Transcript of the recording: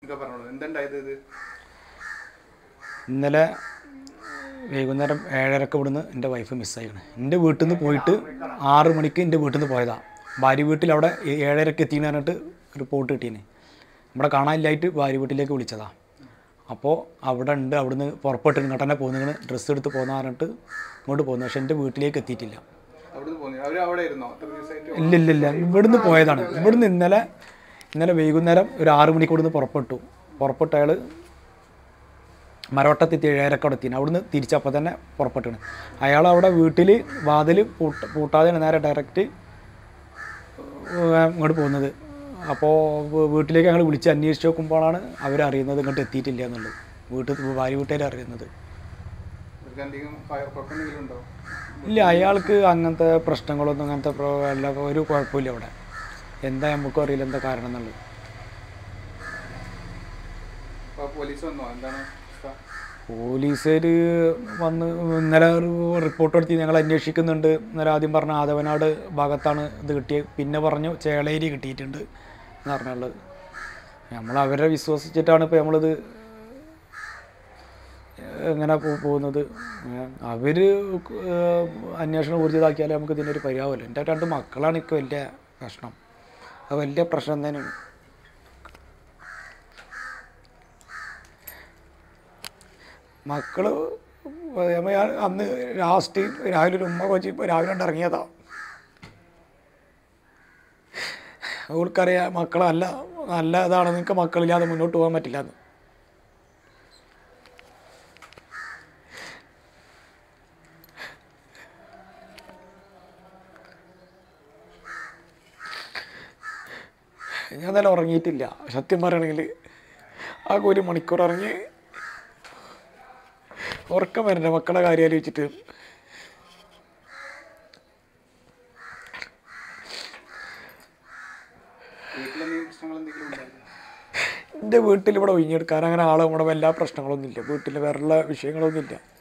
ഇന്നലെ വൈകുന്നേരം 7:30 ഇവിടുന്ന് എൻ്റെ വൈഫ് മിസ്സായിക്കണം. എൻ്റെ വീട്ടിൽ നിന്ന് പോയിട്ട് 6 മണിക്ക് എൻ്റെ വീട്ടിൽ നിന്ന് പോയതാണ്. ഭാര്യ വീട്ടിൽ അവിടെ 7:30 എത്തിയെന്ന് പറഞ്ഞിട്ട് റിപ്പോർട്ട് കിട്ടീന്. നമ്മുടെ കാണാനില്ലായിട്ട് ഭാര്യ വീട്ടിലേക്ക് വിളിച്ചതാണ്. അപ്പോൾ അവിടെ ഉണ്ട്, അവിടുന്ന് പുറപ്പെട്ട് ഇങ്ങോട്ട് തന്നെ പോകുന്നതിന് ഡ്രസ്സ് എടുത്ത് പോകുന്ന പറഞ്ഞിട്ട് ഇങ്ങോട്ട് പോകുന്നു. പക്ഷെ എൻ്റെ വീട്ടിലേക്ക് എത്തിയിട്ടില്ല. ഇല്ല ഇവിടുന്ന് പോയതാണ്. ഇവിടുന്ന് ഇന്നലെ വൈകുന്നേരം ഒരു 6 മണിക്ക് ഇവിടുന്ന് പുറപ്പെട്ട അയാൾ മരവട്ടത്തെത്തി 7:30 അവിടെ എത്തിന്. അവിടുന്ന് തിരിച്ചപ്പോൾ തന്നെ പുറപ്പെട്ടാണ്. അയാൾ അവിടെ വീട്ടിൽ വാതിൽ പൂട്ടാതെയാണ് നേരെ ഡയറക്റ്റ് ഇങ്ങോട്ട് പോകുന്നത്. അപ്പോൾ വീട്ടിലേക്ക് ഞങ്ങൾ വിളിച്ച് അന്വേഷിച്ച് നോക്കുമ്പോഴാണ് അവരറിയുന്നത് ഇങ്ങോട്ട് എത്തിയിട്ടില്ല എന്നുള്ളത്. ഭാര്യ വീട്ടുകാർ അറിയുന്നത്. ഇല്ല, അയാൾക്ക് അങ്ങനത്തെ പ്രശ്നങ്ങളൊന്നും ഒരു കുഴപ്പമില്ല അവിടെ. എന്താ നമുക്കും അറിയില്ല എന്താ കാരണം എന്നുള്ളത്. പോലീസുകാർ വന്ന് ഇന്നലെ റിപ്പോർട്ട് എടുത്തി ഞങ്ങൾ അന്വേഷിക്കുന്നുണ്ട്. ഇന്നലെ ആദ്യം പറഞ്ഞ ആദവനാട് ഭാഗത്താണ് ഇത് കിട്ടിയത്. പിന്നെ പറഞ്ഞു ചേളേരി കിട്ടിയിട്ടുണ്ട് എന്ന് പറഞ്ഞുള്ളത്. നമ്മൾ അവരെ വിശ്വസിച്ചിട്ടാണ് ഇപ്പോൾ നമ്മളിത് എങ്ങനെ പോകുന്നത്. അവർ അന്വേഷണം ഊർജിതാക്കിയാലേ നമുക്ക് ഇതിനൊരു പരിഹാരമല്ലോ. എൻ്റെ 2 മക്കളാണ് എനിക്ക് വലിയ പ്രശ്നം. അത് വലിയ പ്രശ്നം തന്നെയാണ്. മക്കൾ അന്ന് ലാസ്റ്റ് രാവിലെ ഒരു ഉമ്മ വെച്ച് ഇപ്പോൾ രാവിലെ കൊണ്ട് ഇറങ്ങിയതാണ്. അവൾക്കറിയാം നല്ല ഇതാണ്, നിങ്ങൾക്ക് മക്കളില്ലാതെ മുന്നോട്ട് പോകാൻ പറ്റില്ല എന്ന്. ഞാൻ തന്നെ ഉറങ്ങിയിട്ടില്ല സത്യം പറയുകയാണെങ്കിൽ. ആ 1 മണിക്കൂർ ഇറങ്ങി ഉറക്കം വരണ്ട മക്കളുടെ കാര്യം ആലോചിച്ചിട്ട്. എൻ്റെ വീട്ടിൽ ഇവിടെ ഒഴിഞ്ഞെടുക്കാൻ അങ്ങനെ ആളെ നമ്മുടെ എല്ലാ പ്രശ്നങ്ങളൊന്നുമില്ല. വീട്ടിൽ വേറെയുള്ള വിഷയങ്ങളൊന്നുമില്ല.